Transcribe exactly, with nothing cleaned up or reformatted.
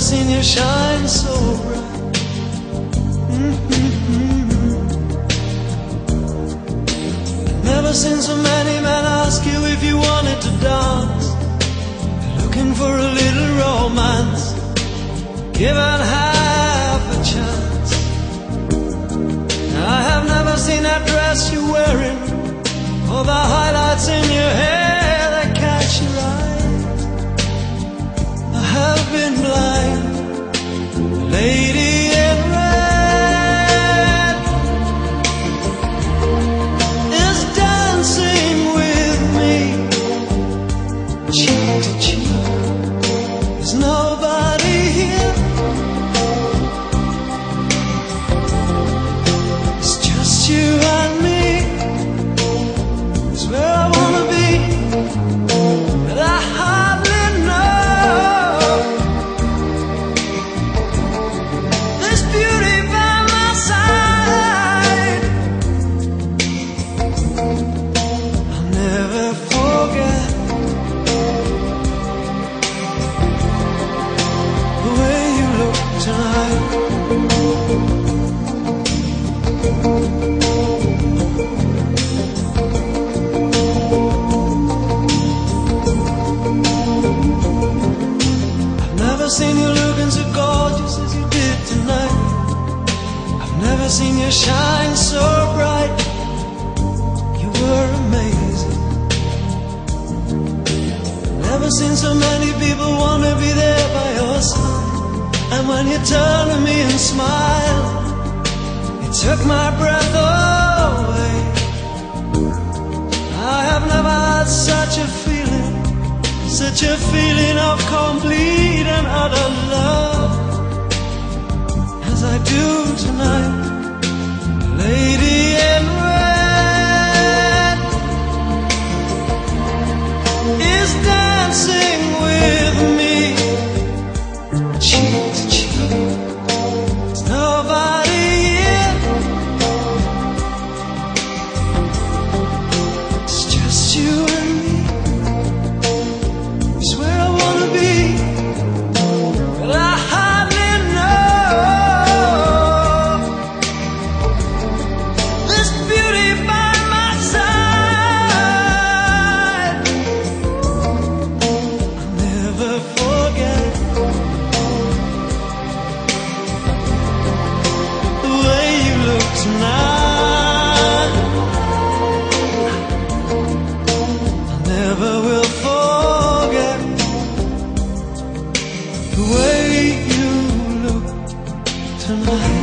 seen you shine so bright. Mm-hmm. Never seen so many men ask you if you wanted to dance, looking for a little romance, given half a chance. I have never seen that dress you're wearing, or the highlights in your hair that catch your eye. I have been blind, lady in red is dancing with me, cheek to cheek. There's nobody here, it's just you and me. It's where I wanna be, but I hardly know this beauty by my side. I'll never forget the way you look tonight. I've never seen you looking so gorgeous as you did tonight. I've never seen you shine so bright. You were amazing. Never seen so many people want to be there by your side. And when you turned to me and smiled, it took my breath away. I have never had such a feeling, such a feeling of complete and utter love as I do tonight. Lady in red is dancing with me, cheek to cheek. There's nobody here, it's just you and me. It's where I wanna be, but I hardly know this beauty by my side. I'll never forget the way you look tonight. I never will forget the way you look tonight.